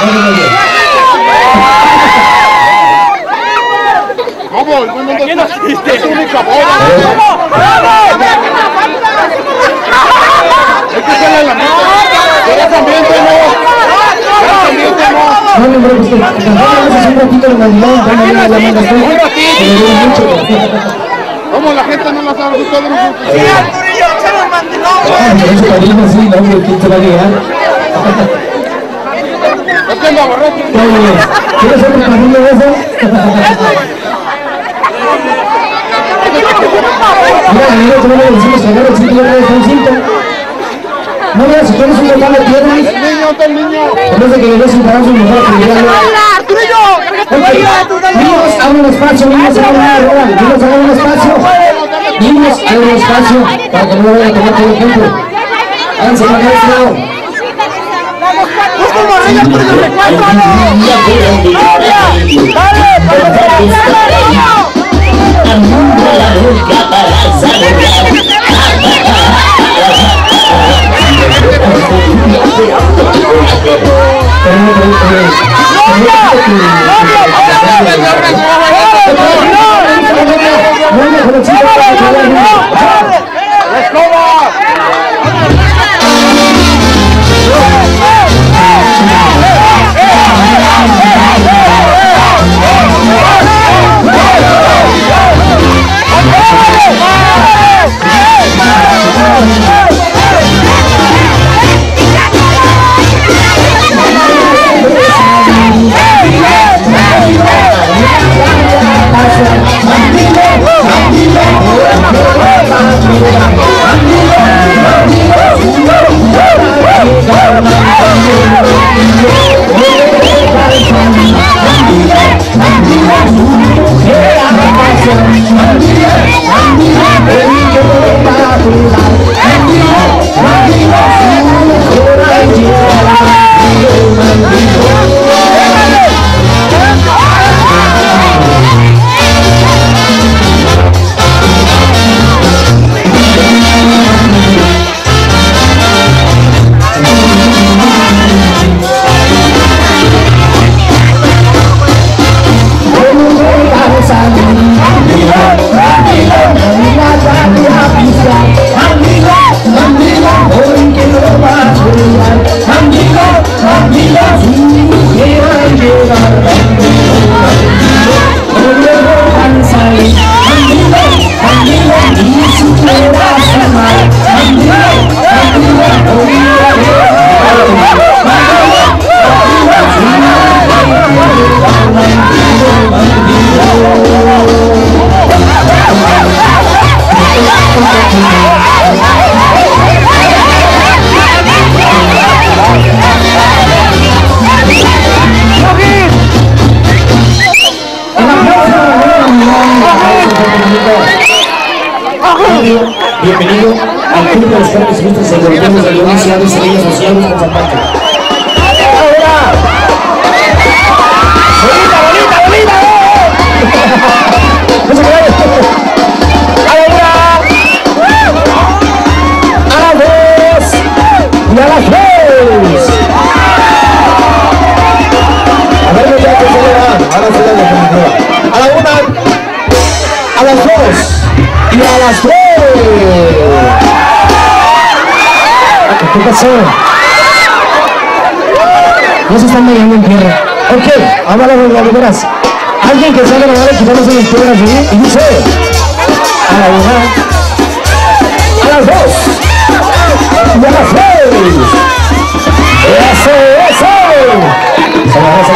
¿Cómo? ¿Quién asiste? Es única boda. Es que sale la mano. Pero también tenemos. No, no, pues que hace un ratito de mandilón, la ¿Cómo la gente no la sabe? Ustedes no saben. Sí, Arturillo, échale el mandilón, ese padrino, sí, no, hombre, ¿quién se va a llegar? Es que anda borracho. ¿Quieres ser el padrino de eso? Mira, nosotros no le decimos que agarre el cinto y agarre el cinto. No, mira, si tienes un total de piedras. El niño. Parece que le des un parazo mejor a que niños, abran espacio, niños, hagan un espacio. Niños, hagan un espacio para que no lo vayan a tomar todo el tiempo. Háganse para acá, lado. Bienvenido al Club de los Jóvenes Ilustres Europeos de León, Ciudad de Sevilla, asociados con Zapata. ¡Bolita! ¡No se cae! ¡A la una! ¡A las dos! ¡Y a las tres! A ver, ya que se le va. Ahora se le va. A la una, a las dos y a las tres. ¿Qué pasó? No se están bailando en tierra. Ok, ahora las verdaderas. Alguien que sabe nadar quitándose las piedras allí y dice a la una, a las dos y a las tres. ¡Eso! Señora.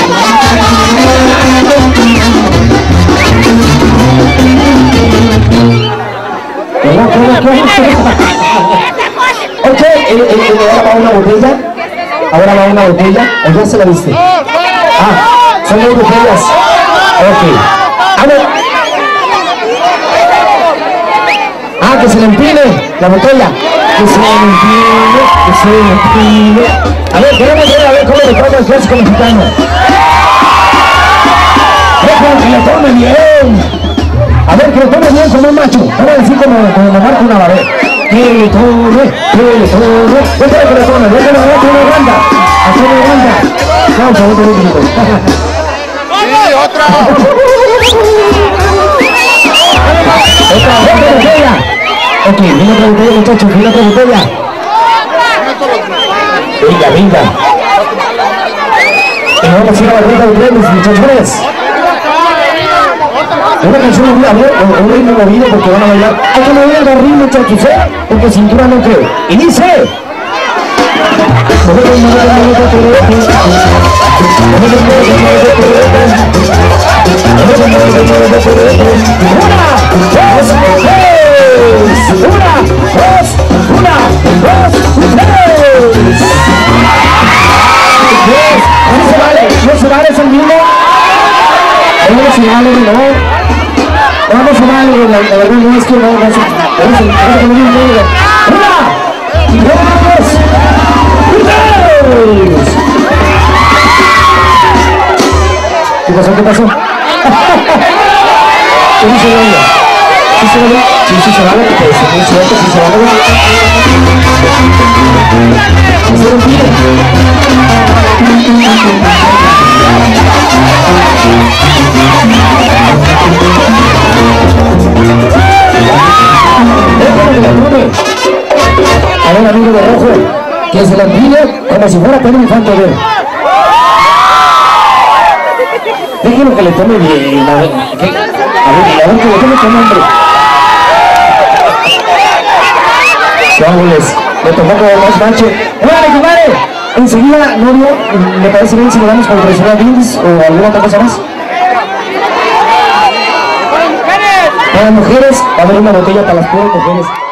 Ok, ahora va una botella. Ahora va una botella. ¿O ya se la viste? Ah, son dos botellas. Ok. A ver. Ah, que se le empine la botella. Que se le empine. A ver, queremos ver a ver cómo le trata el clásico mexicano. Deja que le tome bien. A ver, que lo tome bien como un macho. Vamos a decir como Marco Navarrete. Que le tome. Déjale que le tome, déjale que le tome una ronda. A Aquí me levanta. Vamos a ver un minuto. Sí, otra. Otra botella. Ok, viene otra botella, muchachos, viene otra botella. Venga, venga. Y vamos a ir a la rueda de premios, muchachones. Una canción un ritmo movido porque van a bailar. Hay que mover el barril, muchachos, porque cintura no creo. Y dice... No se vale, es el mismo. No se vale, no. No se vale, la verdad no es que no se ¿Qué pasó? ¿Qué pasó? ¿Qué dice ella? ¿Sí se vale? Sí se vale, porque es muy cierto, sí se vale. ¿Se lo pide? A ver, amigo de rojo, que se la pide como si fuera Pedro Infante, a ver. Déjenlo que le tome bien, a ver que le tome con nombre. Vámonos, le tomó como más macho. ¡Vale, compadre! Enseguida, novio, me parece bien si le damos con personal brindis o alguna otra cosa más. Para las mujeres, va a haber una botella para las pobres mujeres.